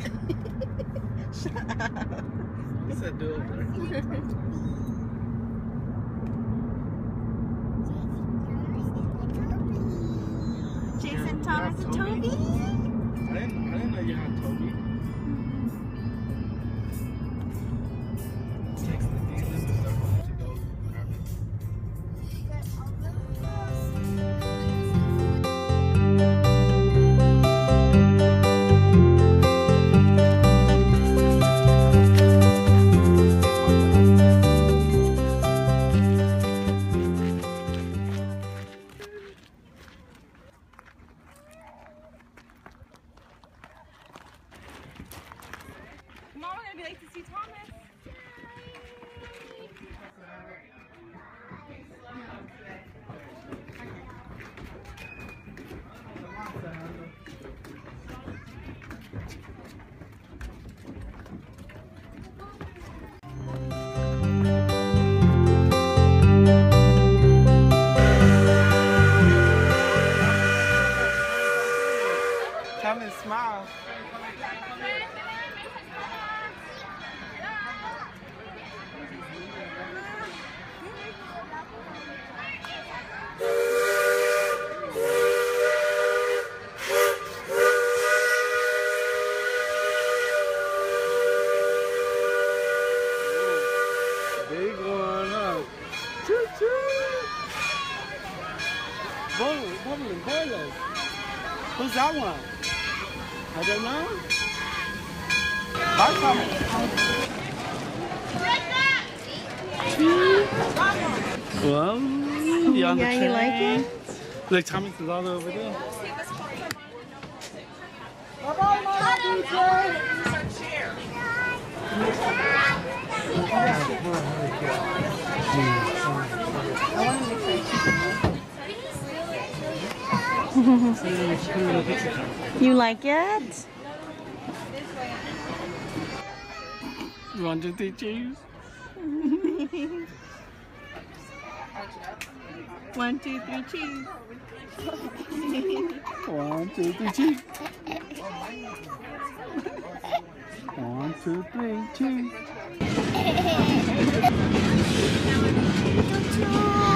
Shut up. He said do it. Jason, Thomas, and Toby? I didn't know you had Toby. Text the dealers and stuff to go grab it. Mom, we're gonna be late to see Thomas. Thomas, smile. Big one, huh? Choo choo! Bubbling boilers. Who's that one? I don't know. Bye, Thomas. Well, you on the Yeah, train? you like it? Look, Thomas is all over there. You like it? 1, 2, 3, cheese. 1, 2, 3, cheese. 1, 2, 3, cheese. 1, 2, 3, cheese.